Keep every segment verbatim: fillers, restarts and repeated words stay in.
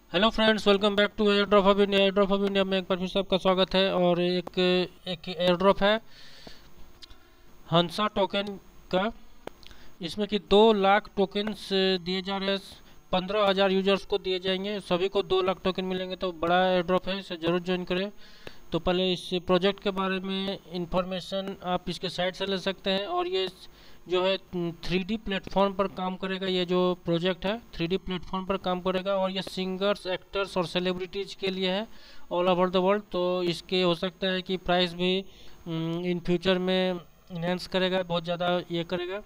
Hello friends, welcome back to airdrop of India. Airdrop of India में एक बार फिर से आपका स्वागत है। और एक एक एयर ड्रॉप है हंसा टोकन का। इसमें कि दो लाख टोकन्स दिए जा रहे हैं। पंद्रह हज़ार यूजर्स को दिए जाएंगे, सभी को दो लाख टोकन मिलेंगे। तो बड़ा एयर ड्रॉप है, इसे ज़रूर ज्वाइन करें। तो पहले इस प्रोजेक्ट के बारे में इंफॉर्मेशन आप इसके साइट से ले सकते हैं। और ये जो है थ्री डी प्लेटफॉर्म पर काम करेगा। ये जो प्रोजेक्ट है थ्री डी प्लेटफॉर्म पर काम करेगा और ये सिंगर्स, एक्टर्स और सेलिब्रिटीज़ के लिए है ऑल ओवर द वर्ल्ड। तो इसके हो सकता है कि प्राइस भी इन फ्यूचर में इन्हेंस करेगा, बहुत ज़्यादा ये करेगा।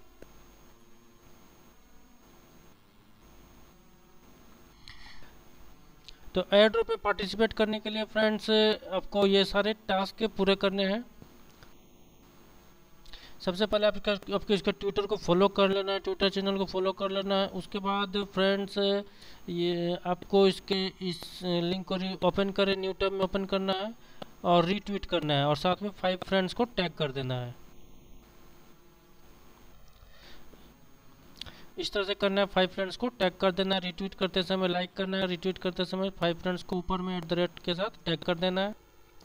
तो एयर ड्रॉप में पार्टिसिपेट करने के लिए फ्रेंड्स आपको ये सारे टास्क पूरे करने हैं। सबसे पहले आपका आपके इसका ट्विटर को फॉलो कर लेना है, ट्विटर चैनल को फॉलो कर लेना है। उसके बाद फ्रेंड्स ये आपको इसके इस लिंक को ओपन करें, न्यू टैब में ओपन करना है और रीट्वीट करना है और साथ में फाइव फ्रेंड्स को टैग कर देना है। इस तरह से करना है, फाइव फ्रेंड्स को टैग कर देना है। रिट्वीट करते समय लाइक करना है, रिट्वीट करते समय फाइव फ्रेंड्स को ऊपर में एट द रेट के साथ टैग कर देना है।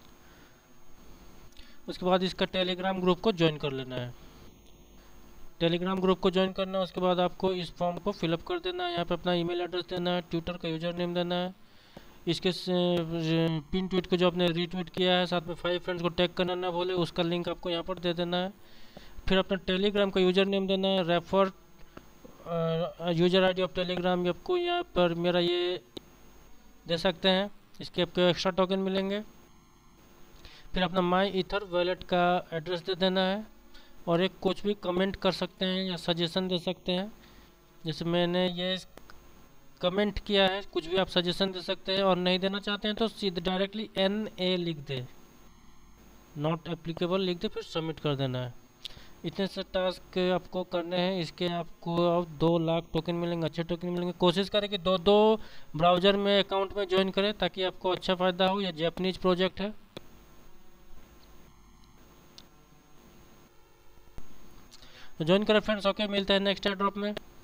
उसके बाद इसका टेलीग्राम ग्रुप को ज्वाइन कर लेना है। टेलीग्राम ग्रुप को ज्वाइन करना है। उसके बाद आपको इस फॉर्म को फिलअप कर देना है। यहाँ पे अपना ईमेल एड्रेस देना है, ट्विटर का यूजर नेम देना है, इसके पिन ट्वीट को जो आपने रीट्वीट किया है साथ में फाइव फ्रेंड्स को टैग करना ना भूले, उसका लिंक आपको यहाँ पर दे देना है। फिर अपना टेलीग्राम का यूजर नेम देना है, refer user ID of Telegram आपको यहाँ पर मेरा ये दे सकते हैं, इसके आपको एक्स्ट्रा टोकन मिलेंगे। फिर अपना माई ईथर वॉलेट का एड्रेस दे देना है और एक कुछ भी कमेंट कर सकते हैं या सजेशन दे सकते हैं। जैसे मैंने ये कमेंट किया है, कुछ भी आप सजेशन दे सकते हैं। और नहीं देना चाहते हैं तो सीधे डायरेक्टली एन ए लिख दे, नॉट एप्लीकेबल लिख दे, फिर सबमिट कर देना है। इतने से टास्क आपको करने हैं। इसके आपको दो लाख टोकन मिलेंगे, अच्छे टोकन मिलेंगे। कोशिश करें कि दो दो ब्राउज़र में अकाउंट में ज्वाइन करें ताकि आपको अच्छा फ़ायदा हो। यह जैपनीज प्रोजेक्ट है। तो ज्वाइन करें फ्रेंड्स। ओके, मिलते हैं नेक्स्ट एयर ड्रॉप में।